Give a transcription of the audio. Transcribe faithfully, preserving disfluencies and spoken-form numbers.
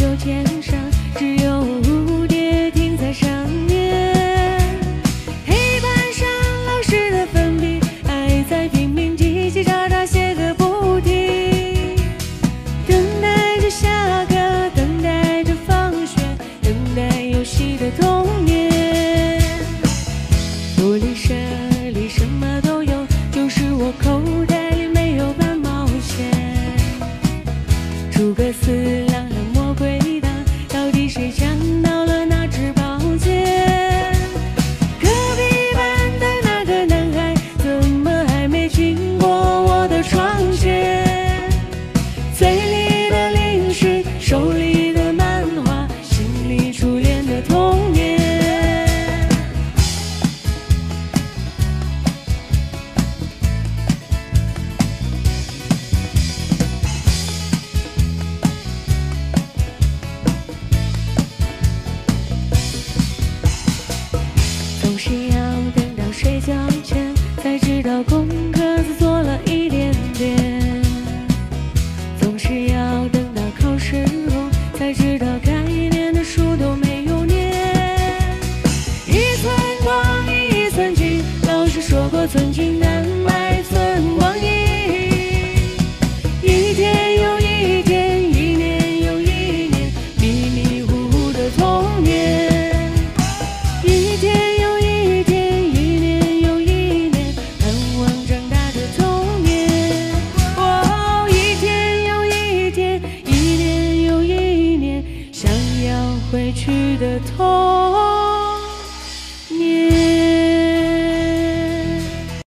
秋千上，只有蝴蝶停在上面。黑板上老师的粉笔还在拼命叽叽喳喳写个不停，等待着下课，等待着放学，等待游戏的童年。福利社里什么都有，就是我口袋里没有半毛钱。诸葛四郎和魔鬼党，到底谁抢到了那支宝剑？隔壁班的那个男孩，怎么还没经过我的窗前？嘴里的零食，手里的漫画，心里初恋的童年。总是要等到睡觉前，才知道功课只做了一点点。总是要等到考试后，才知道该念的书都没有念。一寸光阴一寸金，老师说过寸金难买寸光阴。一天又一天，一年又一年，迷迷糊糊的童年。一天又一天，一年又一年，盼望长大的童年。哦，一天又一天，一年又一年，想要回去的童年。